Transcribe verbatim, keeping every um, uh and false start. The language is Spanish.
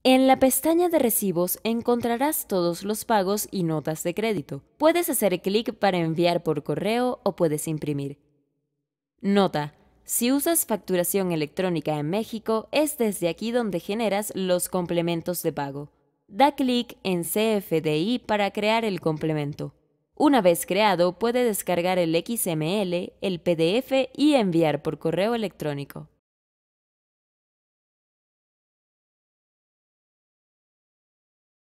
En la pestaña de Recibos encontrarás todos los pagos y notas de crédito. Puedes hacer clic para enviar por correo o puedes imprimir. Nota: si usas facturación electrónica en México, es desde aquí donde generas los complementos de pago. Da clic en C F D I para crear el complemento. Una vez creado, puede descargar el X M L, el P D F y enviar por correo electrónico.